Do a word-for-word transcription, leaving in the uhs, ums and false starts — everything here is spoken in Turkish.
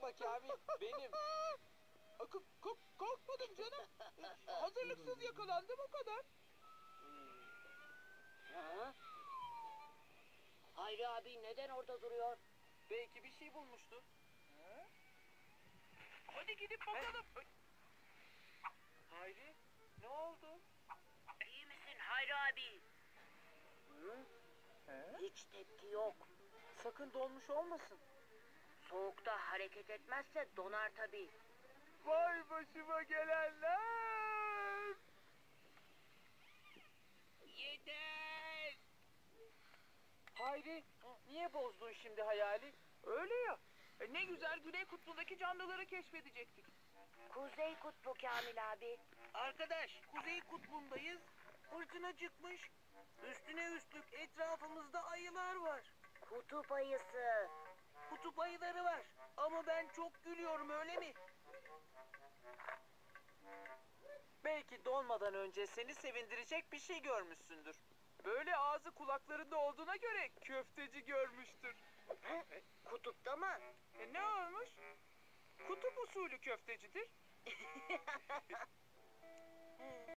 Korkma Kamil, benim. K- k- korkmadım canım. Hazırlıksız yakalandım o kadar. Ha? Hayri abi neden orada duruyor? Belki bir şey bulmuştur. Hadi gidip bakalım. Hayri, ne oldu? İyi misin Hayri abi? Hı? Hiç tepki yok. Sakın donmuş olmasın. Soğukta hareket etmezse donar tabii. Vay başıma gelenler. Yeter. Hayri, niye bozdun şimdi hayali? Öyle ya. E, ne güzel Güney Kutbu'ndaki canlıları keşfedecektik. Kuzey Kutbu Kamil abi. Arkadaş, Kuzey Kutbu'ndayız. Fırtına çıkmış. Üstüne üstlük etrafımızda ayılar var. Kutup ayısı. Kutup ayıları var. Ama ben çok gülüyorum, öyle mi? Belki donmadan önce seni sevindirecek bir şey görmüşsündür. Böyle ağzı kulaklarında olduğuna göre köfteci görmüştür. Hı? Kutupta mı? E, ne olmuş? Kutup usulü köftecidir.